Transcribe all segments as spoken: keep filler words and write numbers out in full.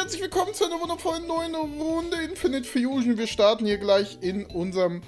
herzlich willkommen zu einer wundervollen neuen Runde Infinite Fusion. Wir starten hier gleich in unserem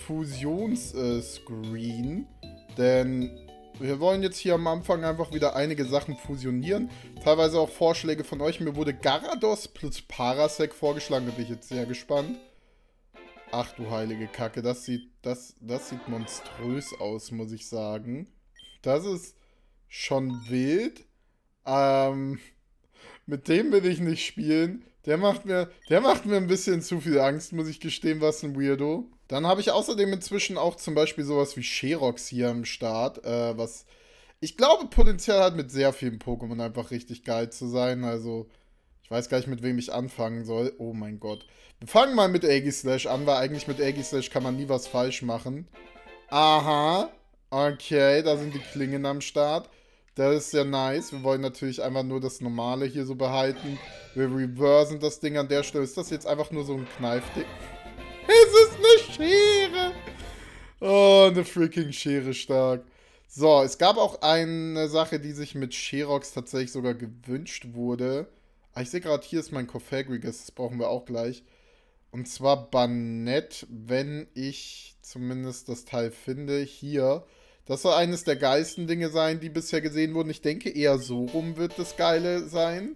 Fusions-Screen, äh, denn wir wollen jetzt hier am Anfang einfach wieder einige Sachen fusionieren. Teilweise auch Vorschläge von euch. Mir wurde Garados plus Parasec vorgeschlagen, da bin ich jetzt sehr gespannt. Ach du heilige Kacke, das sieht, das, das sieht monströs aus, muss ich sagen. Das ist schon wild. Ähm... Mit dem will ich nicht spielen. Der macht mir, der macht mir ein bisschen zu viel Angst, muss ich gestehen, was ein Weirdo. Dann habe ich außerdem inzwischen auch zum Beispiel sowas wie Sherox hier am Start, äh, was ich glaube Potenzial hat, mit sehr vielen Pokémon einfach richtig geil zu sein. Also, ich weiß gar nicht, mit wem ich anfangen soll. Oh mein Gott. Wir fangen mal mit Aegislash an, weil eigentlich mit Aegislash kann man nie was falsch machen. Aha. Okay, da sind die Klingen am Start. Das ist sehr nice. Wir wollen natürlich einfach nur das Normale hier so behalten. Wir reversen das Ding an der Stelle. Ist das jetzt einfach nur so ein Kneifding? Es ist eine Schere! Oh, eine freaking Schere stark. So, es gab auch eine Sache, die sich mit Sherox tatsächlich sogar gewünscht wurde. Ah, ich sehe gerade, hier ist mein Cofagrigus. Das brauchen wir auch gleich. Und zwar Banette, wenn ich zumindest das Teil finde. Hier. Das soll eines der geilsten Dinge sein, die bisher gesehen wurden. Ich denke, eher so rum wird das Geile sein.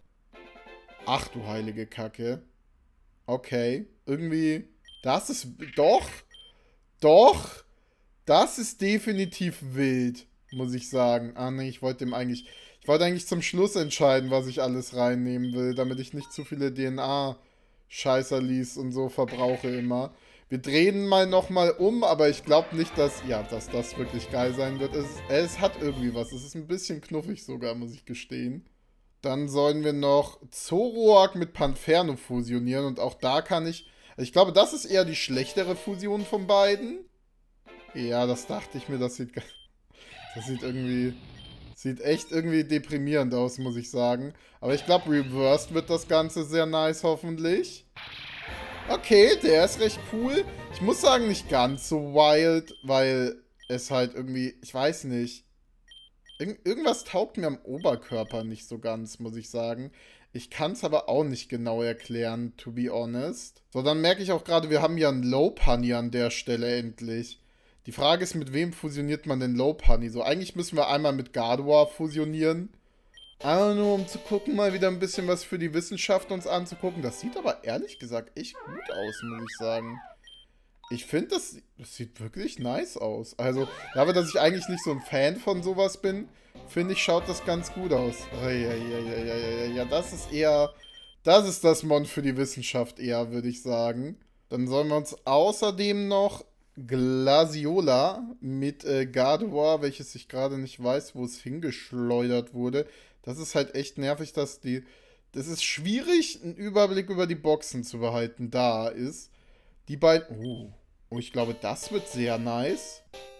Ach du heilige Kacke. Okay. Irgendwie. Das ist. Doch. Doch. Das ist definitiv wild. Muss ich sagen. Ah, nee, ich wollte dem eigentlich. Ich wollte eigentlich zum Schluss entscheiden, was ich alles reinnehmen will, damit ich nicht zu viele D N A-Scheißerlis und so verbrauche immer. Wir drehen mal nochmal um, aber ich glaube nicht, dass, ja, dass das wirklich geil sein wird. Es, es hat irgendwie was. Es ist ein bisschen knuffig sogar, muss ich gestehen. Dann sollen wir noch Zoroark mit Panferno fusionieren. Und auch da kann ich... Ich glaube, das ist eher die schlechtere Fusion von beiden. Ja, das dachte ich mir. Das sieht... Das sieht irgendwie... Sieht echt irgendwie deprimierend aus, muss ich sagen. Aber ich glaube, reversed wird das Ganze sehr nice, hoffentlich. Okay, der ist recht cool. Ich muss sagen, nicht ganz so wild, weil es halt irgendwie, ich weiß nicht. Ir irgendwas taugt mir am Oberkörper nicht so ganz, muss ich sagen. Ich kann es aber auch nicht genau erklären, to be honest. So, dann merke ich auch gerade, wir haben ja einen Lopunny an der Stelle endlich. Die Frage ist, mit wem fusioniert man den Lopunny? So, eigentlich müssen wir einmal mit Gardevoir fusionieren. Einfach nur, um zu gucken, mal wieder ein bisschen was für die Wissenschaft uns anzugucken. Das sieht aber ehrlich gesagt echt gut aus, muss ich sagen. Ich finde, das, das sieht wirklich nice aus. Also, dafür, dass ich eigentlich nicht so ein Fan von sowas bin, finde ich, schaut das ganz gut aus. Ja, ja, ja, ja, ja, ja, das ist eher, das ist das Mon für die Wissenschaft eher, würde ich sagen. Dann sollen wir uns außerdem noch Glaciola mit äh, Gardevoir, welches ich gerade nicht weiß, wo es hingeschleudert wurde. Das ist halt echt nervig, dass die... Das ist schwierig, einen Überblick über die Boxen zu behalten. Da ist die beiden... Oh, oh, ich glaube, das wird sehr nice.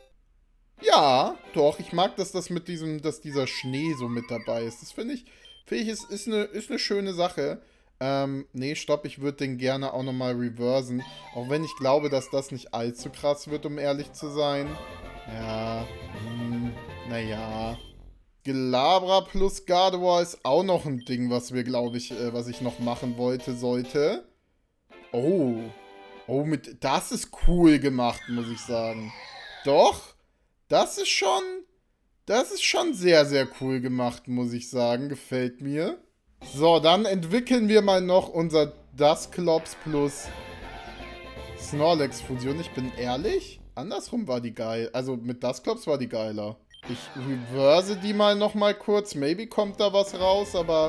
Ja, doch. Ich mag, dass das mit diesem... Dass dieser Schnee so mit dabei ist. Das finde ich... Finde ich, ist, ist, eine, ist eine schöne Sache. Ähm, nee, stopp. Ich würde den gerne auch nochmal reversen. Auch wenn ich glaube, dass das nicht allzu krass wird, um ehrlich zu sein. Ja, hm, naja... Gelabra plus Gardevoir ist auch noch ein Ding, was wir, glaube ich, äh, was ich noch machen wollte, sollte. Oh. Oh, mit, das ist cool gemacht, muss ich sagen. Doch, das ist schon, das ist schon sehr, sehr cool gemacht, muss ich sagen. Gefällt mir. So, dann entwickeln wir mal noch unser Dusclops plus Snorlax-Fusion. Ich bin ehrlich, andersrum war die geil. Also mit Dusclops war die geiler. Ich reverse die mal nochmal kurz. Maybe kommt da was raus, aber...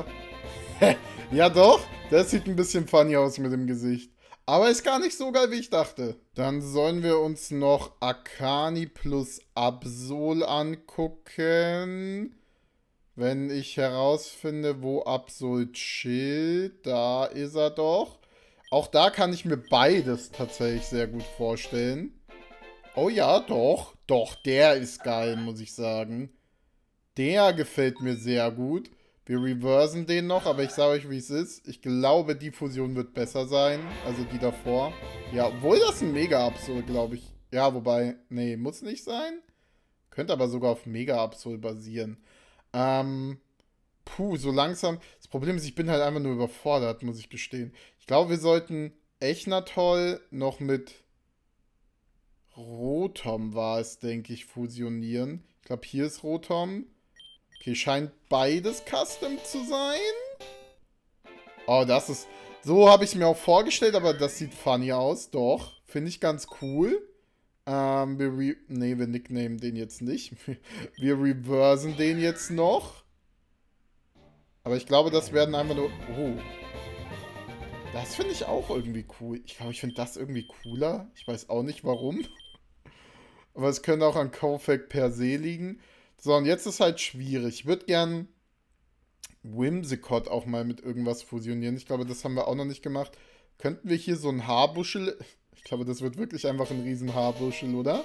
ja doch, das sieht ein bisschen funny aus mit dem Gesicht. Aber ist gar nicht so geil, wie ich dachte. Dann sollen wir uns noch Akani plus Absol angucken. Wenn ich herausfinde, wo Absol chillt, da ist er doch. Auch da kann ich mir beides tatsächlich sehr gut vorstellen. Oh ja, doch. Doch, der ist geil, muss ich sagen. Der gefällt mir sehr gut. Wir reversen den noch, aber ich sage euch, wie es ist. Ich glaube, die Fusion wird besser sein. Also die davor. Ja, obwohl das ein Mega-Absol, glaube ich. Ja, wobei, nee, muss nicht sein. Könnte aber sogar auf Mega-Absol basieren. Ähm, puh, so langsam. Das Problem ist, ich bin halt einfach nur überfordert, muss ich gestehen. Ich glaube, wir sollten Echnatoll noch mit Rotom war es, denke ich, fusionieren. Ich glaube, hier ist Rotom. Okay, scheint beides Custom zu sein. Oh, das ist... So habe ich es mir auch vorgestellt, aber das sieht funny aus. Doch, finde ich ganz cool. Ähm, wir re... Nee, wir nicknamen den jetzt nicht. Wir reversen den jetzt noch. Aber ich glaube, das werden einfach nur... Oh. Das finde ich auch irgendwie cool. Ich glaube, ich finde das irgendwie cooler. Ich weiß auch nicht, warum. Aber es könnte auch an Kofak per se liegen. So, und jetzt ist halt schwierig. Ich würde gern Whimsicott auch mal mit irgendwas fusionieren. Ich glaube, das haben wir auch noch nicht gemacht. Könnten wir hier so ein Haarbuschel... Ich glaube, das wird wirklich einfach ein riesen Haarbuschel, oder?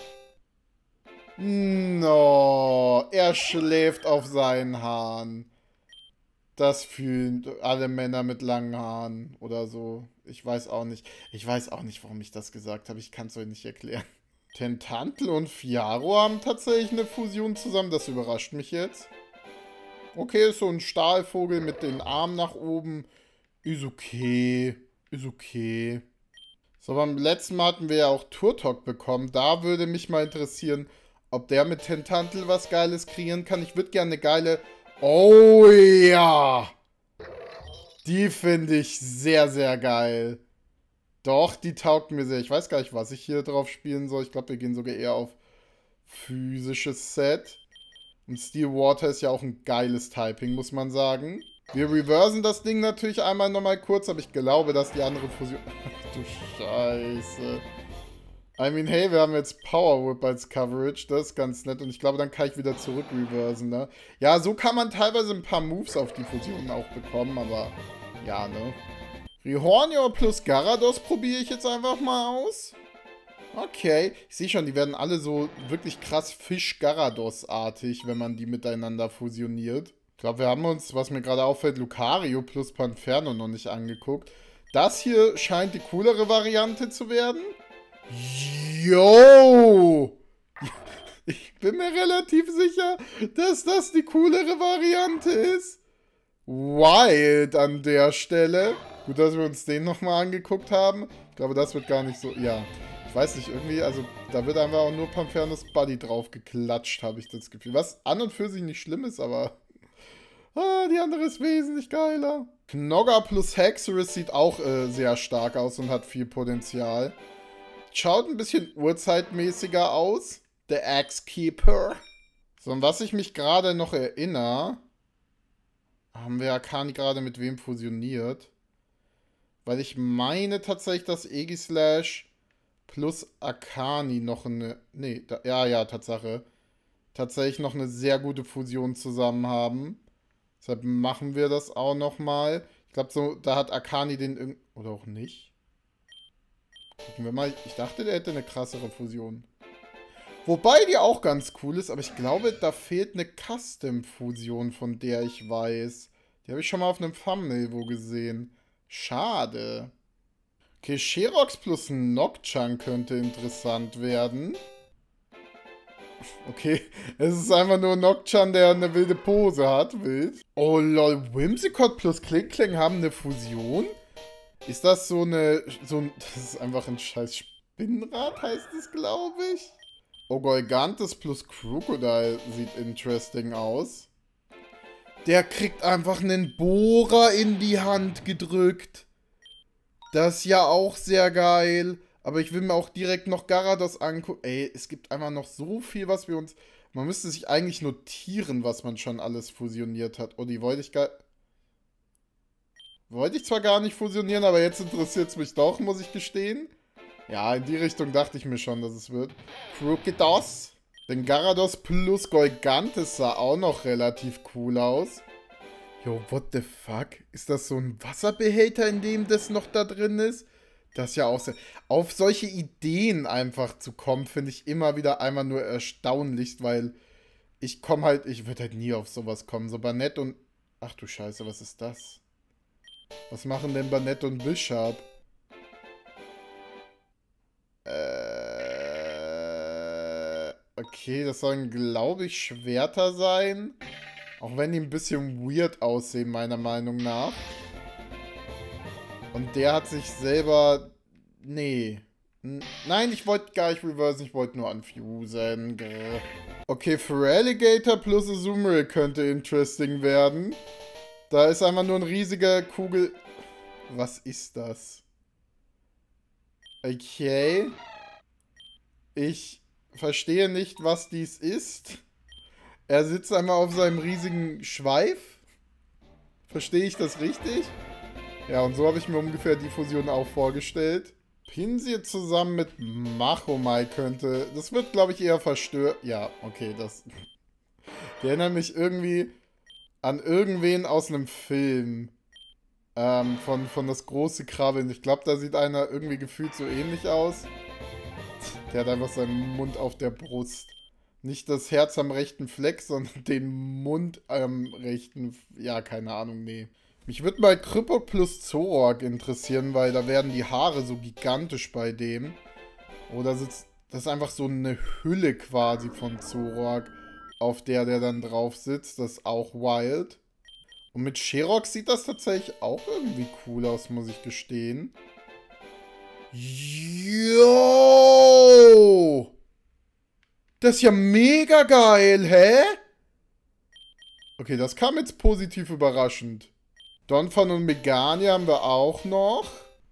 No, er schläft auf seinen Haaren. Das fühlen alle Männer mit langen Haaren oder so. Ich weiß auch nicht. Ich weiß auch nicht, warum ich das gesagt habe. Ich kann es euch nicht erklären. Tentantel und Fiaro haben tatsächlich eine Fusion zusammen. Das überrascht mich jetzt. Okay, ist so ein Stahlvogel mit den Armen nach oben. Ist okay. Ist okay. So, beim letzten Mal hatten wir ja auch Turtok bekommen. Da würde mich mal interessieren, ob der mit Tentantel was Geiles kreieren kann. Ich würde gerne eine geile... Oh ja! Die finde ich sehr, sehr geil. Doch, die taugt mir sehr. Ich weiß gar nicht, was ich hier drauf spielen soll. Ich glaube, wir gehen sogar eher auf physisches Set. Und Steel Water ist ja auch ein geiles Typing, muss man sagen. Wir reversen das Ding natürlich einmal nochmal kurz, aber ich glaube, dass die andere Fusion... Ach du Scheiße. I mean, hey, wir haben jetzt Power Whip als Coverage. Das ist ganz nett. Und ich glaube, dann kann ich wieder zurück reversen, ne? Ja, so kann man teilweise ein paar Moves auf die Fusionen auch bekommen, aber ja, ne? Rihornio plus Garados probiere ich jetzt einfach mal aus. Okay. Ich sehe schon, die werden alle so wirklich krass Fisch-Garados-artig, wenn man die miteinander fusioniert. Ich glaube, wir haben uns, was mir gerade auffällt, Lucario plus Panferno noch nicht angeguckt. Das hier scheint die coolere Variante zu werden. Yo! Ich bin mir relativ sicher, dass das die coolere Variante ist. Wild an der Stelle. Gut, dass wir uns den nochmal angeguckt haben. Ich glaube, das wird gar nicht so... Ja, ich weiß nicht, irgendwie... Also, da wird einfach auch nur Panfernos Buddy drauf geklatscht, habe ich das Gefühl. Was an und für sich nicht schlimm ist, aber... Ah, die andere ist wesentlich geiler. Knogger plus Hexerus sieht auch äh, sehr stark aus und hat viel Potenzial. Schaut ein bisschen urzeitmäßiger aus. The Axe Keeper. So, und was ich mich gerade noch erinnere, haben wir Akani gerade mit wem fusioniert? Weil ich meine tatsächlich, dass Aegislash plus Akani noch eine... Nee, da, ja, ja, Tatsache. Tatsächlich noch eine sehr gute Fusion zusammen haben. Deshalb machen wir das auch nochmal. Ich glaube, so, da hat Akani den... Irg oder auch nicht. Gucken wir mal. Ich dachte, der hätte eine krassere Fusion. Wobei die auch ganz cool ist, aber ich glaube, da fehlt eine Custom-Fusion, von der ich weiß. Die habe ich schon mal auf einem Thumbnail wo gesehen. Schade. Okay, Sherox plus Nocchang könnte interessant werden. Okay, es ist einfach nur Nocchang, der eine wilde Pose hat. Wild. Oh lol, Whimsicott plus Klinkling haben eine Fusion? Ist das so eine... so ein, das ist einfach ein scheiß Spinnrad, heißt es, glaube ich. Oh, Golgantes plus Crocodile sieht interesting aus. Der kriegt einfach einen Bohrer in die Hand gedrückt. Das ist ja auch sehr geil. Aber ich will mir auch direkt noch Garados angucken. Ey, es gibt einfach noch so viel, was wir uns... Man müsste sich eigentlich notieren, was man schon alles fusioniert hat. Oh, die wollte ich gar... Wollte ich zwar gar nicht fusionieren, aber jetzt interessiert es mich doch, muss ich gestehen. Ja, in die Richtung dachte ich mir schon, dass es wird. Crocodile. Denn Garados plus Golgantes sah auch noch relativ cool aus. Yo, what the fuck? Ist das so ein Wasserbehälter, in dem das noch da drin ist? Das ist ja auch sehr... Auf solche Ideen einfach zu kommen, finde ich immer wieder einmal nur erstaunlich, weil ich komme halt... Ich würde halt nie auf sowas kommen. So Banette und... Ach du Scheiße, was ist das? Was machen denn Banette und Bishop? Äh... Okay, das sollen, glaube ich, Schwerter sein. Auch wenn die ein bisschen weird aussehen, meiner Meinung nach. Und der hat sich selber... Nee. Nein, ich wollte gar nicht reversen, ich wollte nur unfusen. Grr. Okay, Feraligatr plus Azumarill könnte interesting werden. Da ist einfach nur ein riesiger Kugel... Was ist das? Okay. Ich verstehe nicht, was dies ist. Er sitzt einmal auf seinem riesigen Schweif. Verstehe ich das richtig? Ja, und so habe ich mir ungefähr die Fusion auch vorgestellt. Pinsir zusammen mit Machomai könnte... Das wird, glaube ich, eher verstört. Ja, okay, das... Die erinnert mich irgendwie an irgendwen aus einem Film. Ähm, von, von das große Krabbeln. Ich glaube, da sieht einer irgendwie gefühlt so ähnlich aus. Der hat einfach seinen Mund auf der Brust. Nicht das Herz am rechten Fleck, sondern den Mund am rechten... Ja, keine Ahnung, nee. Mich würde mal Krypok plus Zoroark interessieren, weil da werden die Haare so gigantisch bei dem. Oder sitzt... Das ist einfach so eine Hülle quasi von Zoroark, auf der der dann drauf sitzt. Das ist auch wild. Und mit Sherox sieht das tatsächlich auch irgendwie cool aus, muss ich gestehen. Yo! Das ist ja mega geil, hä? Okay, das kam jetzt positiv überraschend. Donphan und Megane haben wir auch noch.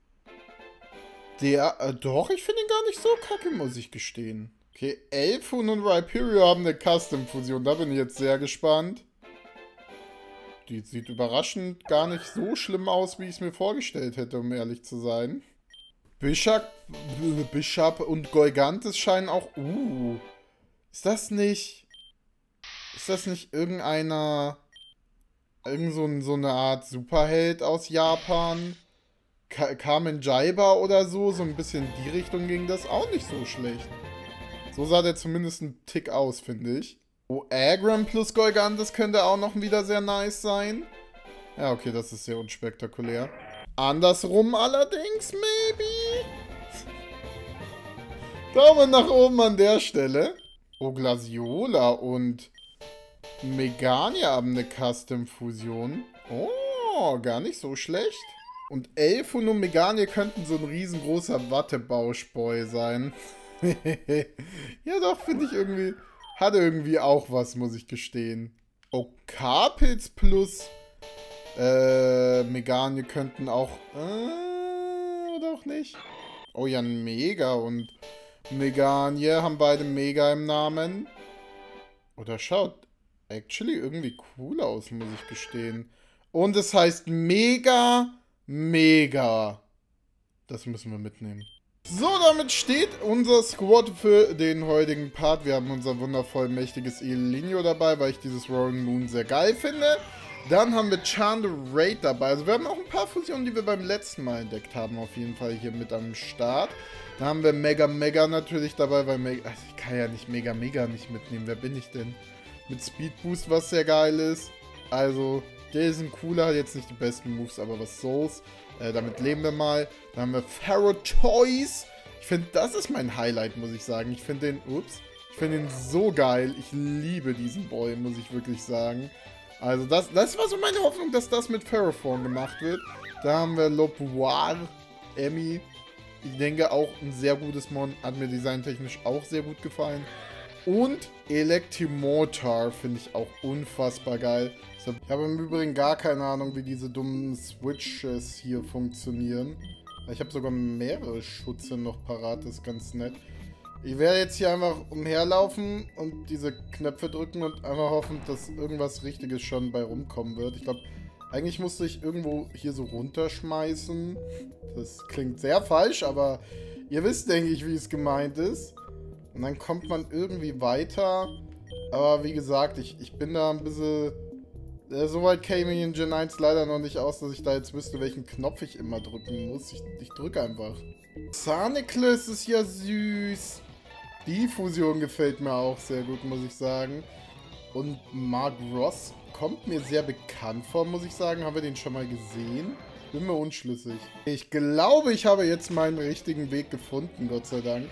Der, äh, doch, ich finde ihn gar nicht so kacke, muss ich gestehen. Okay, Elfun und Rhyperior haben eine Custom-Fusion, da bin ich jetzt sehr gespannt. Die sieht überraschend gar nicht so schlimm aus, wie ich es mir vorgestellt hätte, um ehrlich zu sein. Bishop, Bishop und Golgantes scheinen auch... Uh, ist das nicht... Ist das nicht irgendeiner... Irgend so, so eine Art Superheld aus Japan? Ka Kamen Jaiba oder so? So ein bisschen in die Richtung ging das auch nicht so schlecht. So sah der zumindest ein Tick aus, finde ich. Oh, Agram plus Golgantes könnte auch noch wieder sehr nice sein. Ja, okay, das ist sehr unspektakulär. Andersrum allerdings, maybe. Daumen nach oben an der Stelle. Oh, Glasiola und Megane haben eine Custom-Fusion. Oh, gar nicht so schlecht. Und Elfun und Megane könnten so ein riesengroßer Wattebauschboy sein. Ja, doch, finde ich irgendwie... Hat irgendwie auch was, muss ich gestehen. Oh, Carpets plus äh, Megane könnten auch... Äh, oder auch nicht? Oh ja, Mega und Megane haben beide Mega im Namen. Oder schaut actually irgendwie cool aus, muss ich gestehen. Und es heißt Mega, Mega. Das müssen wir mitnehmen. So, damit steht unser Squad für den heutigen Part. Wir haben unser wundervoll mächtiges Elinio dabei, weil ich dieses Roaring Moon sehr geil finde. Dann haben wir Chandlerate dabei. Also wir haben auch ein paar Fusionen, die wir beim letzten Mal entdeckt haben, auf jeden Fall hier mit am Start. Dann haben wir Mega Mega natürlich dabei, weil Mega... Also ich kann ja nicht Mega Mega nicht mitnehmen. Wer bin ich denn? Mit Speed Boost, was sehr geil ist. Also, der ist ein cooler, hat jetzt nicht die besten Moves, aber was soll's. Äh, damit leben wir mal. Dann haben wir Pharaoh Toys. Ich finde, das ist mein Highlight, muss ich sagen. Ich finde den, ups, ich finde den so geil. Ich liebe diesen Boy, muss ich wirklich sagen. Also das, das war so meine Hoffnung, dass das mit Ferroform gemacht wird. Da haben wir Lopuar, Emmy. Ich denke auch ein sehr gutes Mon. Hat mir designtechnisch auch sehr gut gefallen. Und Electimortar finde ich auch unfassbar geil. Ich habe im Übrigen gar keine Ahnung, wie diese dummen Switches hier funktionieren. Ich habe sogar mehrere Schutze noch parat, das ist ganz nett. Ich werde jetzt hier einfach umherlaufen und diese Knöpfe drücken und einfach hoffen, dass irgendwas Richtiges schon bei rumkommen wird. Ich glaube, eigentlich musste ich irgendwo hier so runterschmeißen. Das klingt sehr falsch, aber ihr wisst, denke ich, wie es gemeint ist. Und dann kommt man irgendwie weiter. Aber wie gesagt, ich, ich bin da ein bisschen... Äh, Soweit käme ich in Gen eins leider noch nicht aus, dass ich da jetzt wüsste, welchen Knopf ich immer drücken muss. Ich, ich drücke einfach. Zarniclus ist ja süß. Die Fusion gefällt mir auch sehr gut, muss ich sagen. Und Mark Ross kommt mir sehr bekannt vor, muss ich sagen. Haben wir den schon mal gesehen? Bin mir unschlüssig. Ich glaube, ich habe jetzt meinen richtigen Weg gefunden, Gott sei Dank.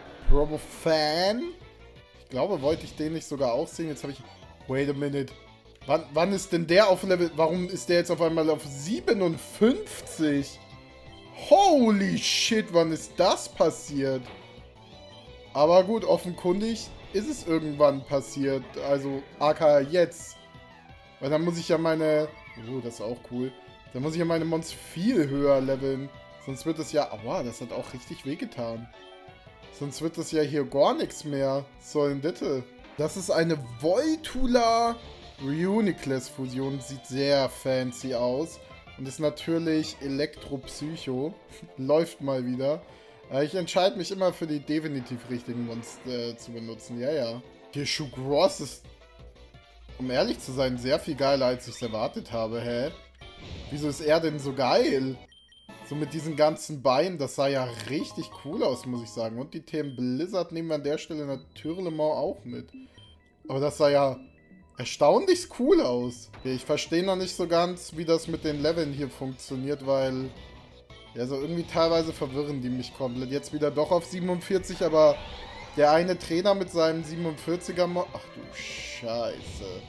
Probofan. Ich glaube, wollte ich den nicht sogar auch sehen. Jetzt habe ich... Wait a minute. Wann, wann ist denn der auf Level... Warum ist der jetzt auf einmal auf siebenundfünfzig? Holy shit, wann ist das passiert? Aber gut, offenkundig ist es irgendwann passiert. Also, aka jetzt. Weil dann muss ich ja meine... Oh, das ist auch cool. Dann muss ich ja meine Mons viel höher leveln. Sonst wird es ja... Aua, das hat auch richtig wehgetan. Sonst wird es ja hier gar nichts mehr. Sollen bitte. Das ist eine Voltula Reuniclus-Fusion. Sieht sehr fancy aus. Und ist natürlich Elektropsycho. Läuft mal wieder. Ich entscheide mich immer für die definitiv richtigen Monster äh, zu benutzen. Ja, ja. Hier Shugross ist, um ehrlich zu sein, sehr viel geiler, als ich es erwartet habe. Hä? Wieso ist er denn so geil? So mit diesen ganzen Beinen, das sah ja richtig cool aus, muss ich sagen. Und die Themen Blizzard nehmen wir an der Stelle natürlich auch mit. Aber das sah ja erstaunlich cool aus. Okay, ich verstehe noch nicht so ganz, wie das mit den Leveln hier funktioniert, weil... Ja, so irgendwie teilweise verwirren die mich komplett. Jetzt wieder doch auf siebenundvierzig, aber der eine Trainer mit seinem siebenundvierziger Mon... Ach du Scheiße.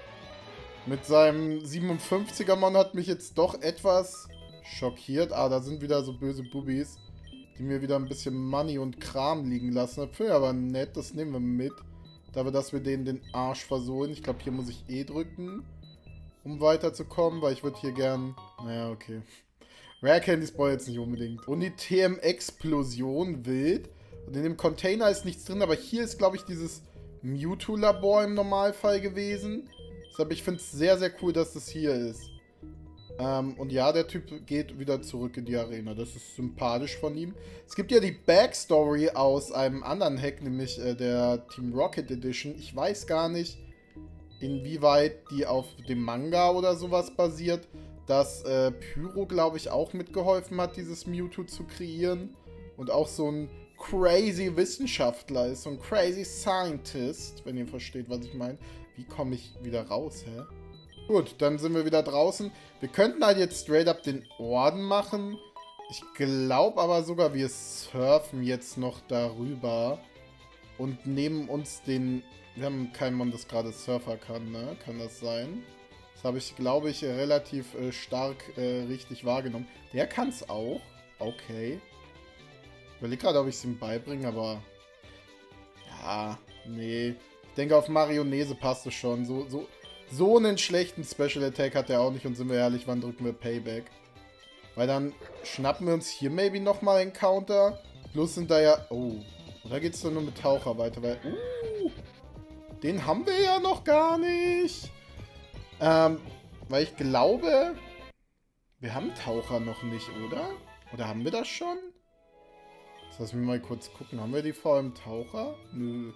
Mit seinem siebenundfünfziger Mon hat mich jetzt doch etwas schockiert. Ah, da sind wieder so böse Bubis, die mir wieder ein bisschen Money und Kram liegen lassen. Das finde ich aber nett, das nehmen wir mit. Dafür, dass wir denen den Arsch versohlen. Ich glaube, hier muss ich E drücken, um weiterzukommen, weil ich würde hier gern... Naja, okay. Rare Candies brauche ich jetzt nicht unbedingt. Und die T M-Explosion wild. Und in dem Container ist nichts drin, aber hier ist, glaube ich, dieses Mewtwo-Labor im Normalfall gewesen. Deshalb, ich finde es sehr, sehr cool, dass das hier ist. Ähm, und ja, der Typ geht wieder zurück in die Arena. Das ist sympathisch von ihm. Es gibt ja die Backstory aus einem anderen Hack, nämlich äh, der Team Rocket Edition. Ich weiß gar nicht, inwieweit die auf dem Manga oder sowas basiert. Dass äh, Pyro, glaube ich, auch mitgeholfen hat, dieses Mewtwo zu kreieren. Und auch so ein crazy Wissenschaftler ist, so ein crazy Scientist, wenn ihr versteht, was ich meine. Wie komme ich wieder raus, hä? Gut, dann sind wir wieder draußen. Wir könnten halt jetzt straight up den Orden machen. Ich glaube aber sogar, wir surfen jetzt noch darüber. Und nehmen uns den... Wir haben keinen Mann, das gerade Surfer kann, ne? Kann das sein? Das habe ich, glaube ich, relativ äh, stark äh, richtig wahrgenommen. Der kann es auch. Okay. Ich überlege gerade, ob ich es ihm beibringe, aber... Ja, nee. Ich denke, auf Marionese passt es schon. So, so, so einen schlechten Special Attack hat er auch nicht. Und sind wir ehrlich, wann drücken wir Payback? Weil dann schnappen wir uns hier maybe nochmal einen Counter. Plus sind da ja... Oh. Oder geht es dann nur mit Taucher weiter? Weil... Uh, den haben wir ja noch gar nicht. Ähm, weil ich glaube, wir haben Taucher noch nicht, oder? Oder haben wir das schon? Jetzt lass mich mal kurz gucken. Haben wir die vor allem Taucher? Nö.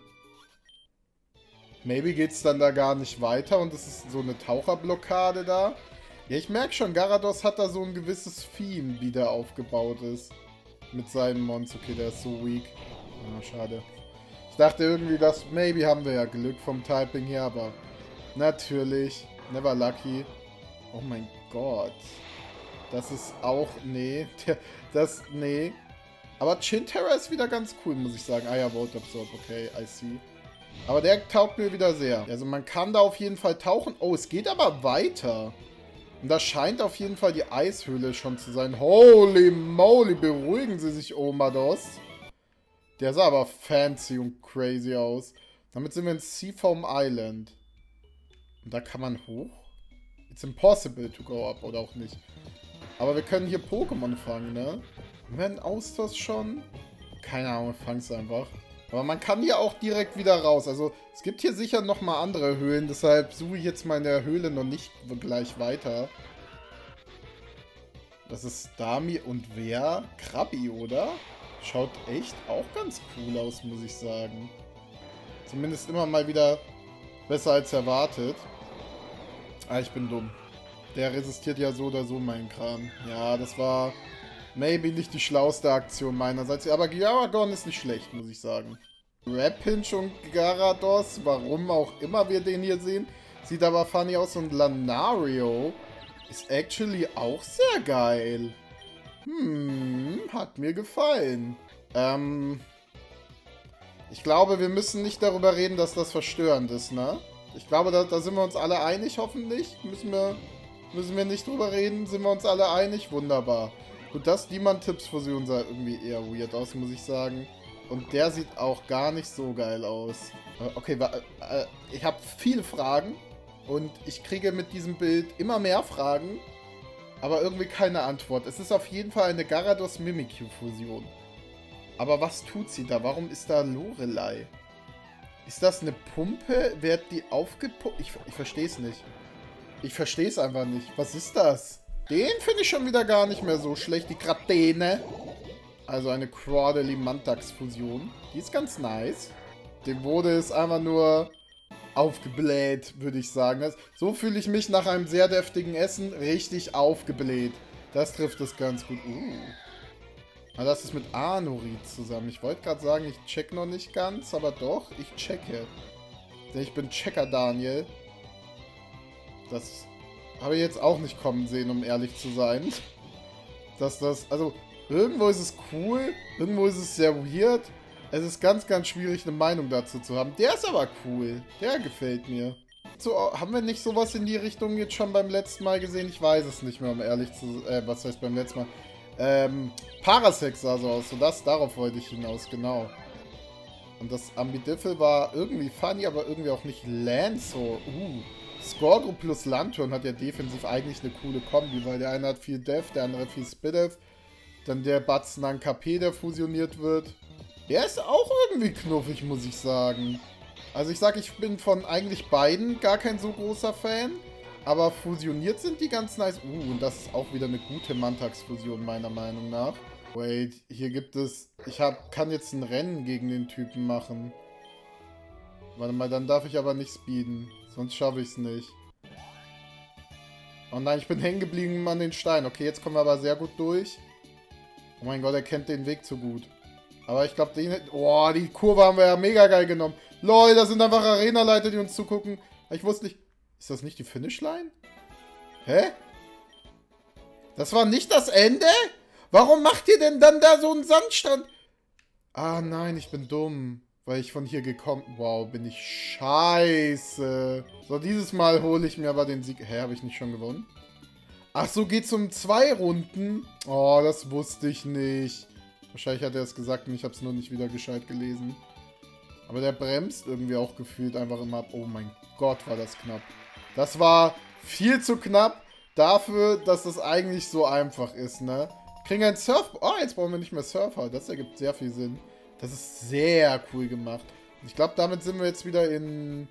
Maybe geht's dann da gar nicht weiter und es ist so eine Taucherblockade da. Ja, ich merke schon, Garados hat da so ein gewisses Theme, wie der aufgebaut ist. Mit seinen Mons. Okay, der ist so weak. Ah, schade. Ich dachte irgendwie, dass maybe haben wir ja Glück vom Typing her, aber natürlich... Never lucky. Oh mein Gott. Das ist auch... Nee. Das... Nee. Aber Chinterra ist wieder ganz cool, muss ich sagen. Ah ja, Volt Absorb. Okay, I see. Aber der taugt mir wieder sehr. Also man kann da auf jeden Fall tauchen. Oh, es geht aber weiter. Und das scheint auf jeden Fall die Eishöhle schon zu sein. Holy moly, beruhigen Sie sich, Omados. Der sah aber fancy und crazy aus. Damit sind wir in Seafoam Island. Und da kann man hoch? It's impossible to go up, oder auch nicht. Aber wir können hier Pokémon fangen, ne? Haben wir einen Austausch schon? Keine Ahnung, wir fangen es einfach. Aber man kann hier auch direkt wieder raus. Also es gibt hier sicher nochmal andere Höhlen. Deshalb suche ich jetzt mal in der Höhle noch nicht gleich weiter. Das ist Dami und wer? Krabbi, oder? Schaut echt auch ganz cool aus, muss ich sagen. Zumindest immer mal wieder besser als erwartet. Ah, ich bin dumm. Der resistiert ja so oder so meinen Kram. Ja, das war maybe nicht die schlauste Aktion meinerseits. Aber Gyarados ist nicht schlecht, muss ich sagen. Rapinch und Gyarados, warum auch immer wir den hier sehen, sieht aber funny aus. Und Lanario ist actually auch sehr geil. Hm, hat mir gefallen. Ähm, ich glaube, wir müssen nicht darüber reden, dass das verstörend ist, ne? Ich glaube, da, da sind wir uns alle einig, hoffentlich. Müssen wir, müssen wir nicht drüber reden. Sind wir uns alle einig? Wunderbar. Gut, das Demand-Tipps-Fusion sah irgendwie eher weird aus, muss ich sagen. Und der sieht auch gar nicht so geil aus. Okay, äh, ich habe viele Fragen. Und ich kriege mit diesem Bild immer mehr Fragen. Aber irgendwie keine Antwort. Es ist auf jeden Fall eine Gyarados-Mimikyu-Fusion. Aber was tut sie da? Warum ist da Lorelei? Ist das eine Pumpe? Wird die aufgepumpt? Ich, ich verstehe es nicht. Ich verstehe es einfach nicht. Was ist das? Den finde ich schon wieder gar nicht mehr so schlecht. Die Kratene. Also eine Crawdaddy-Mantax-Fusion. Die ist ganz nice. Dem wurde es einfach nur aufgebläht, würde ich sagen. Das, so fühle ich mich nach einem sehr deftigen Essen. Richtig aufgebläht. Das trifft es ganz gut. Uh. Ah, das ist mit Arnorid zusammen. Ich wollte gerade sagen, ich check noch nicht ganz, aber doch, ich checke. Denn ich bin Checker Daniel. Das habe ich jetzt auch nicht kommen sehen, um ehrlich zu sein. Dass das, also, irgendwo ist es cool, irgendwo ist es sehr weird. Es ist ganz, ganz schwierig, eine Meinung dazu zu haben. Der ist aber cool. Der gefällt mir. So, haben wir nicht sowas in die Richtung jetzt schon beim letzten Mal gesehen? Ich weiß es nicht mehr, um ehrlich zu sein. Äh, was heißt beim letzten Mal? Ähm, Parasect sah so aus. So das, darauf wollte ich hinaus, genau. Und das Ambidiffel war irgendwie funny, aber irgendwie auch nicht Lancer. Uh, Scoregro plus Lanturn hat ja defensiv eigentlich eine coole Kombi, weil der eine hat viel Def, der andere viel Spidef. Dann der Batzen an K P, der fusioniert wird. Der ist auch irgendwie knuffig, muss ich sagen. Also ich sag, ich bin von eigentlich beiden gar kein so großer Fan. Aber fusioniert sind die ganz nice. Uh, und das ist auch wieder eine gute Mantax-Fusion, meiner Meinung nach. Wait, hier gibt es... Ich hab, kann jetzt ein Rennen gegen den Typen machen. Warte mal, dann darf ich aber nicht speeden. Sonst schaffe ich es nicht. Oh nein, ich bin hängen geblieben an den Stein. Okay, jetzt kommen wir aber sehr gut durch. Oh mein Gott, er kennt den Weg zu gut. Aber ich glaube, den... Oh, die Kurve haben wir ja mega geil genommen. Lol, da sind einfach Arena-Leiter, die uns zugucken. Ich wusste nicht... Ist das nicht die Finishline? Hä? Das war nicht das Ende? Warum macht ihr denn dann da so einen Sandstrand? Ah nein, ich bin dumm. Weil ich von hier gekommen... Wow, bin ich scheiße. So, dieses Mal hole ich mir aber den Sieg... Hä, habe ich nicht schon gewonnen? Ach so, geht's um zwei Runden? Oh, das wusste ich nicht. Wahrscheinlich hat er es gesagt und ich habe es nur nicht wieder gescheit gelesen. Aber der bremst irgendwie auch gefühlt einfach immer ab. Oh mein Gott, war das knapp. Das war viel zu knapp dafür, dass das eigentlich so einfach ist, ne? Kriegen ein Surf... Oh, jetzt brauchen wir nicht mehr Surfer. Das ergibt sehr viel Sinn. Das ist sehr cool gemacht. Und ich glaube, damit sind wir jetzt wieder in...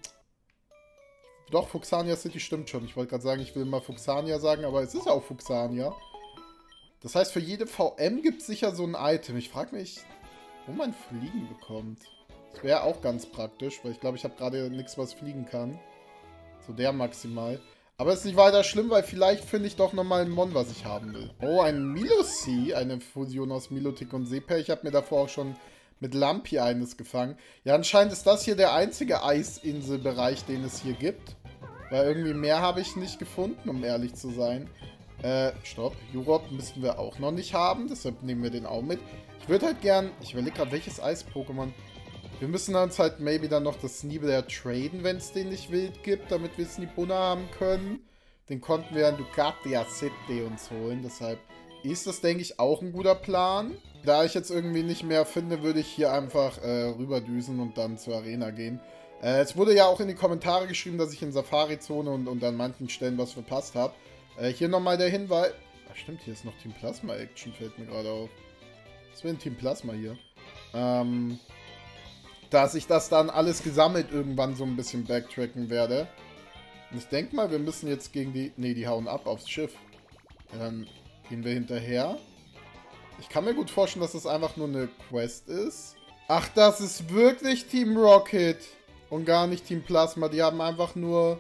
Doch, Fuxania City stimmt schon. Ich wollte gerade sagen, ich will mal Fuxania sagen, aber es ist ja auch Fuxania. Das heißt, für jede V M gibt es sicher so ein Item. Ich frage mich, wo man Fliegen bekommt. Das wäre auch ganz praktisch, weil ich glaube, ich habe gerade nichts, was fliegen kann. So der maximal. Aber es ist nicht weiter schlimm, weil vielleicht finde ich doch nochmal ein Mon, was ich haben will. Oh, ein Milocy, eine Fusion aus Milotic und Seeper. Ich habe mir davor auch schon mit Lampi eines gefangen. Ja, anscheinend ist das hier der einzige Eisinselbereich, den es hier gibt. Weil irgendwie mehr habe ich nicht gefunden, um ehrlich zu sein. Äh, stopp. Jurop müssten wir auch noch nicht haben, deshalb nehmen wir den auch mit. Ich würde halt gern... Ich überlege gerade, welches Eis-Pokémon... Wir müssen uns halt maybe dann noch das Sneebler traden, wenn es den nicht wild gibt, damit wir Sneebunna haben können. Den konnten wir in Ducatia City uns holen, deshalb ist das, denke ich, auch ein guter Plan. Da ich jetzt irgendwie nicht mehr finde, würde ich hier einfach äh, rüberdüsen und dann zur Arena gehen. Äh, es wurde ja auch in die Kommentare geschrieben, dass ich in Safari-Zone und, und an manchen Stellen was verpasst habe. Äh, hier nochmal der Hinweis... Ach stimmt, hier ist noch Team Plasma Action, fällt mir gerade auf. Was wäre ein Team Plasma hier? Ähm... Dass ich das dann alles gesammelt irgendwann so ein bisschen backtracken werde. Und ich denke mal, wir müssen jetzt gegen die... Ne, die hauen ab aufs Schiff. Ja, dann gehen wir hinterher. Ich kann mir gut vorstellen, dass das einfach nur eine Quest ist. Ach, das ist wirklich Team Rocket. Und gar nicht Team Plasma. Die haben einfach nur...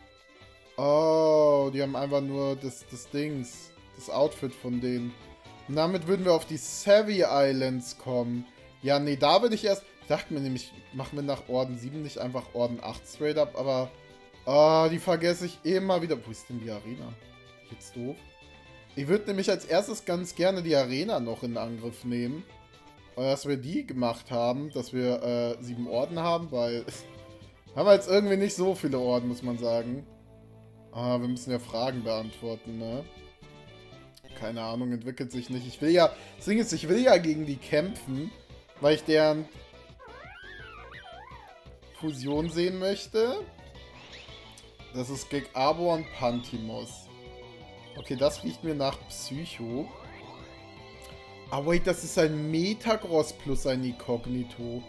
Oh, die haben einfach nur das, das Dings. Das Outfit von denen. Und damit würden wir auf die Savvy Islands kommen. Ja, nee, da würde ich erst... Ich dachte mir nämlich, machen wir nach Orden sieben nicht einfach Orden acht straight up, aber oh, die vergesse ich immer wieder. Wo ist denn die Arena? Jetzt doof. Ich würde nämlich als erstes ganz gerne die Arena noch in Angriff nehmen. Dass wir die gemacht haben, dass wir äh, sieben Orden haben, weil Haben wir jetzt irgendwie nicht so viele Orden, muss man sagen. Ah, wir müssen ja Fragen beantworten, ne? Keine Ahnung, entwickelt sich nicht. Ich will ja, das Ding ist, ich will ja gegen die kämpfen, weil ich deren Fusion sehen möchte. Das ist gegen Arbor und Pantimos. Okay, das riecht mir nach Psycho. Ah, wait, das ist ein Metagross plus ein Inkognito.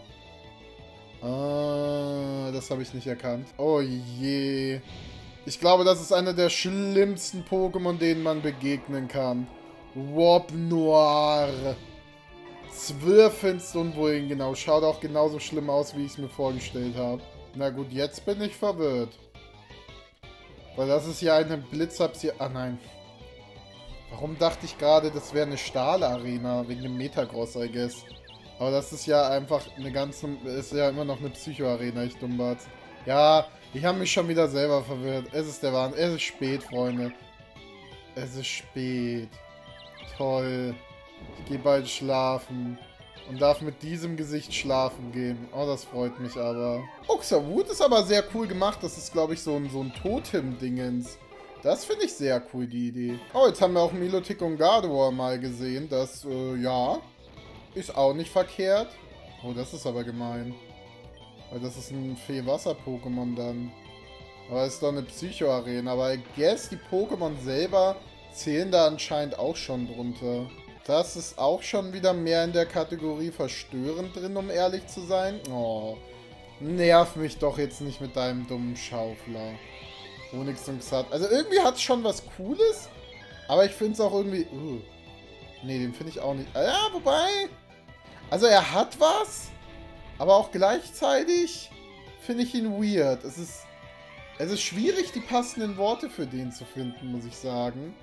Ah, das habe ich nicht erkannt. Oh je. Ich glaube, das ist einer der schlimmsten Pokémon, denen man begegnen kann. Wobnoir. Zwirfinst und wohin genau. Schaut auch genauso schlimm aus, wie ich es mir vorgestellt habe. Na gut, jetzt bin ich verwirrt. Weil das ist ja eine Blitzabs... Ah nein. Warum dachte ich gerade, das wäre eine Stahl-Arena? Wegen dem Metagross, I guess. Aber das ist ja einfach eine ganze... Ist ja immer noch eine Psycho-Arena, ich Dummbatz. Ja, ich habe mich schon wieder selber verwirrt. Es ist der Wahnsinn. Es ist spät, Freunde. Es ist spät. Toll. Ich gehe bald schlafen. Und darf mit diesem Gesicht schlafen gehen. Oh, das freut mich aber. Oxerwood ist aber sehr cool gemacht. Das ist, glaube ich, so ein, so ein Totem-Dingens. Das finde ich sehr cool, die Idee. Oh, jetzt haben wir auch Milotic und Gardevoir mal gesehen. Das, äh, ja, ist auch nicht verkehrt. Oh, das ist aber gemein. Weil das ist ein Fee-Wasser-Pokémon dann. Aber es ist doch eine Psycho-Arena. Aber I guess, die Pokémon selber zählen da anscheinend auch schon drunter. Das ist auch schon wieder mehr in der Kategorie verstörend drin, um ehrlich zu sein. Oh, nerv mich doch jetzt nicht mit deinem dummen Schaufler. Onyx und Xat. Also irgendwie hat es schon was Cooles, aber ich finde es auch irgendwie... Uh, nee, den finde ich auch nicht... Ja, wobei... Also er hat was, aber auch gleichzeitig finde ich ihn weird. Es ist, es ist schwierig, die passenden Worte für den zu finden, muss ich sagen.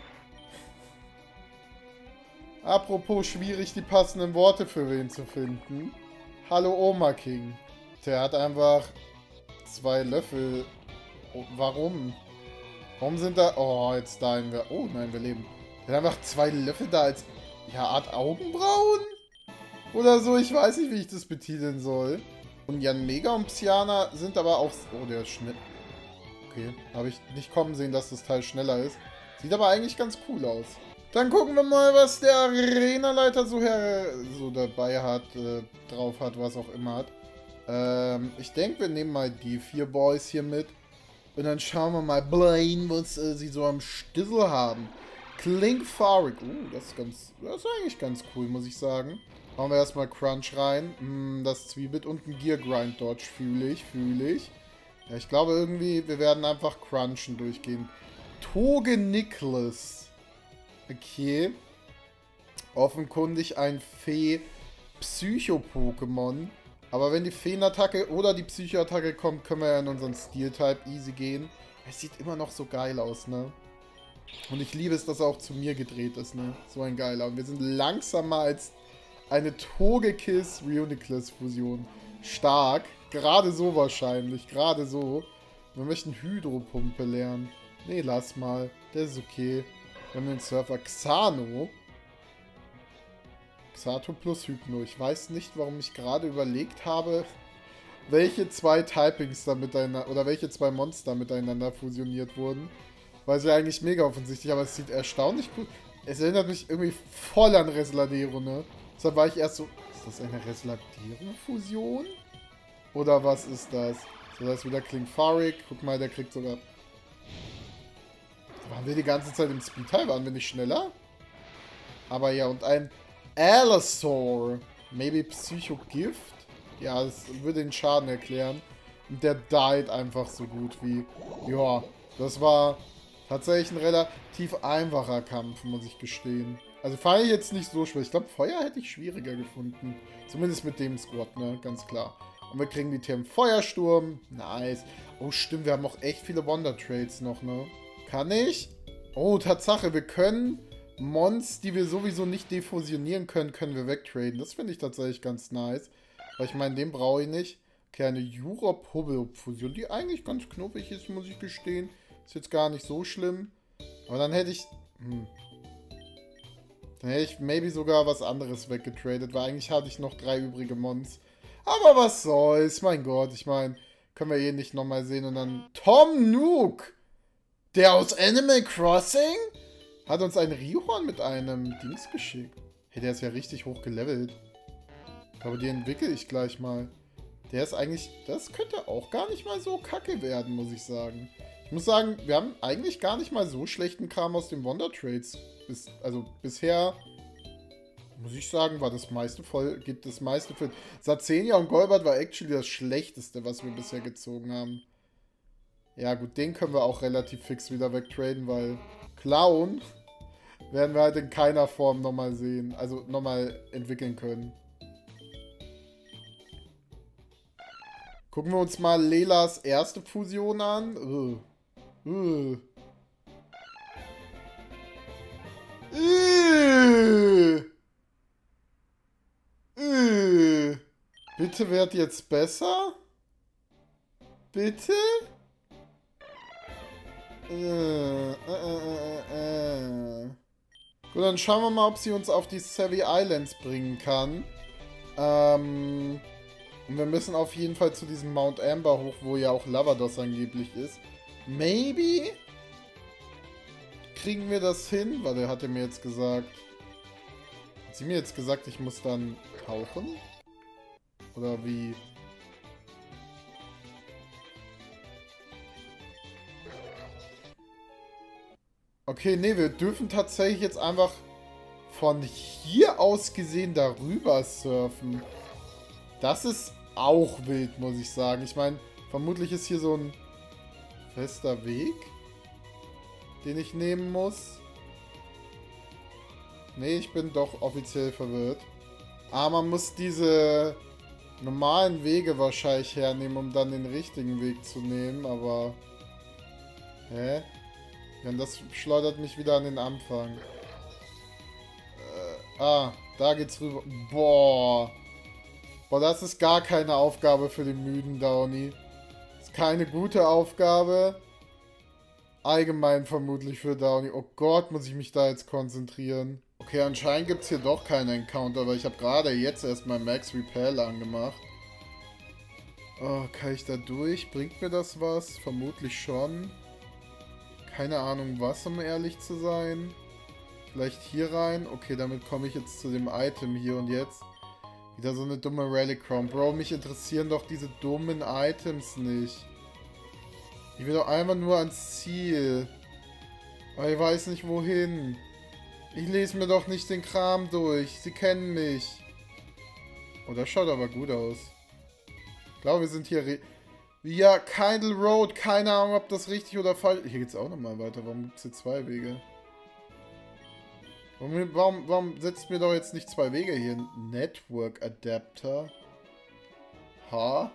Apropos schwierig, die passenden Worte für wen zu finden. Hallo Oma King. Der hat einfach zwei Löffel... Oh, warum? Warum sind da... Oh, jetzt dying wir... Oh, nein, wir leben. Der hat einfach zwei Löffel da als... Ja, Art Augenbrauen? Oder so, ich weiß nicht, wie ich das betiteln soll. Und Jan Mega und Psyana sind aber auch... Oh, der ist schnell... Okay, habe ich nicht kommen sehen, dass das Teil schneller ist. Sieht aber eigentlich ganz cool aus. Dann gucken wir mal, was der Arenaleiter so, her so dabei hat, äh, drauf hat, was auch immer hat. Ähm, ich denke, wir nehmen mal die vier Boys hier mit. Und dann schauen wir mal, Blaine, was äh, sie so am Stissel haben. Klinkfarik. Uh, das ist ganz, das ist eigentlich ganz cool, muss ich sagen. Hauen wir erstmal Crunch rein. Mm, das Zwiebit und ein Gear Grind Dodge. Fühle ich, fühle ich. Ja, ich glaube irgendwie, wir werden einfach Crunchen durchgehen. Toge Nicholas. Okay. Offenkundig ein Fee-Psycho-Pokémon. Aber wenn die Feenattacke oder die Psycho-Attacke kommt, können wir ja in unseren Steel-Type easy gehen. Es sieht immer noch so geil aus, ne? Und ich liebe es, dass er auch zu mir gedreht ist, ne? So ein geiler. Und wir sind langsamer als eine Togekiss-Reuniclus-Fusion. Stark. Gerade so wahrscheinlich. Gerade so. Wir möchten Hydropumpe lernen. Nee, lass mal. Das ist okay. Wir haben den Surfer Xano. Xato plus Hypno. Ich weiß nicht, warum ich gerade überlegt habe, welche zwei Typings da miteinander, oder welche zwei Monster miteinander fusioniert wurden. Weil es ja eigentlich mega offensichtlich, aber es sieht erstaunlich gut. Es erinnert mich irgendwie voll an Resladero, ne? Deshalb war ich erst so, ist das eine Resladero-Fusion? Oder was ist das? So, das ist wieder Klinkfarik. Guck mal, der kriegt sogar... Waren wir die ganze Zeit im Speed-Teil? Waren wir nicht schneller? Aber ja, und ein Allosaur. Maybe Psycho-Gift? Ja, das würde den Schaden erklären. Und der died einfach so gut wie... Ja, das war tatsächlich ein relativ einfacher Kampf, muss ich gestehen. Also fand ich jetzt nicht so schwer. Ich glaube, Feuer hätte ich schwieriger gefunden. Zumindest mit dem Squad, ne? Ganz klar. Und wir kriegen die Themen Feuersturm. Nice. Oh, stimmt, wir haben auch echt viele Wonder-Trades noch, ne? Kann ich? Oh, Tatsache, wir können Mons, die wir sowieso nicht defusionieren können, können wir wegtraden. Das finde ich tatsächlich ganz nice. Weil ich meine, den brauche ich nicht. Okay, eine Jurop-Hubble-Fusion, die eigentlich ganz knuffig ist, muss ich gestehen. Ist jetzt gar nicht so schlimm. Aber dann hätte ich... Hm. Dann hätte ich maybe sogar was anderes weggetradet, weil eigentlich hatte ich noch drei übrige Mons. Aber was soll's, mein Gott, ich meine, Können wir eh nicht nochmal sehen. Und dann Tom Nook, der aus Animal Crossing, hat uns ein Rihorn mit einem Dings geschickt. Hey, der ist ja richtig hoch gelevelt. Aber die entwickle ich gleich mal. Der ist eigentlich... Das könnte auch gar nicht mal so kacke werden, muss ich sagen. Ich muss sagen, wir haben eigentlich gar nicht mal so schlechten Kram aus den Wonder Trades. Bis, also bisher... Muss ich sagen, war das meiste voll, gibt das meiste für... Sarzenia und Golbat war actually das Schlechteste, was wir bisher gezogen haben. Ja gut, den können wir auch relativ fix wieder wegtraden, weil Clown werden wir halt in keiner Form nochmal sehen. Also nochmal entwickeln können. Gucken wir uns mal Lelas erste Fusion an. Uh. Uh. Uh. Uh. Bitte werd jetzt besser? Bitte? Äh, äh, äh, äh. Gut, dann schauen wir mal, ob sie uns auf die Savvy Islands bringen kann. Ähm, und wir müssen auf jeden Fall zu diesem Mount Amber hoch, wo ja auch Lavados angeblich ist. Maybe? Kriegen wir das hin? Weil der hatte mir jetzt gesagt... Hat sie mir jetzt gesagt, ich muss dann tauchen? Oder wie? Okay, nee, wir dürfen tatsächlich jetzt einfach von hier aus gesehen darüber surfen. Das ist auch wild, muss ich sagen. Ich meine, vermutlich ist hier so ein fester Weg, den ich nehmen muss. Nee, ich bin doch offiziell verwirrt. Aber man muss diese normalen Wege wahrscheinlich hernehmen, um dann den richtigen Weg zu nehmen, aber... Hä? Ja, und das schleudert mich wieder an den Anfang. Äh, ah, da geht's rüber. Boah. Boah, das ist gar keine Aufgabe für den müden Downy. Das ist keine gute Aufgabe. Allgemein vermutlich für Downy. Oh Gott, muss ich mich da jetzt konzentrieren. Okay, anscheinend gibt es hier doch keinen Encounter, weil ich habe gerade jetzt erst mal Max Repel angemacht. Oh, kann ich da durch? Bringt mir das was? Vermutlich schon. Keine Ahnung was, um ehrlich zu sein. Vielleicht hier rein. Okay, damit komme ich jetzt zu dem Item hier und jetzt. Wieder so eine dumme Relic Crown. Bro, mich interessieren doch diese dummen Items nicht. Ich will doch einfach nur ans Ziel. Aber ich weiß nicht wohin. Ich lese mir doch nicht den Kram durch. Sie kennen mich. Oh, das schaut aber gut aus. Ich glaube, wir sind hier... Re ja, Kindle Road. Keine Ahnung, ob das richtig oder falsch... Hier geht's auch nochmal weiter. Warum gibt es hier zwei Wege? Warum, warum, warum setzt mir doch jetzt nicht zwei Wege hier? Network Adapter. Ha?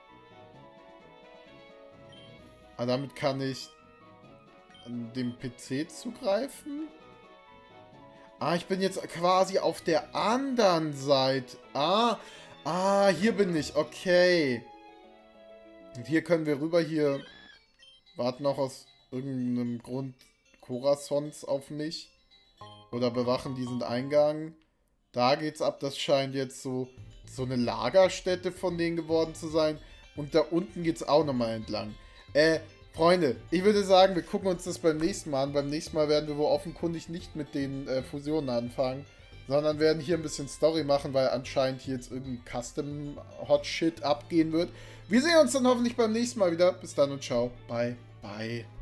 Ah, damit kann ich an dem P C zugreifen? Ah, ich bin jetzt quasi auf der anderen Seite. Ah, ah, hier bin ich. Okay. Und hier können wir rüber. Hier warten noch aus irgendeinem Grund Corazons auf mich. Oder bewachen diesen Eingang. Da geht's ab. Das scheint jetzt so, so eine Lagerstätte von denen geworden zu sein. Und da unten geht's auch nochmal entlang. Äh, Freunde, ich würde sagen, wir gucken uns das beim nächsten Mal an. Beim nächsten Mal werden wir wohl offenkundig nicht mit den äh, Fusionen anfangen, sondern werden hier ein bisschen Story machen, weil anscheinend hier jetzt irgendein Custom-Hot-Shit abgehen wird. Wir sehen uns dann hoffentlich beim nächsten Mal wieder. Bis dann und ciao. Bye. Bye.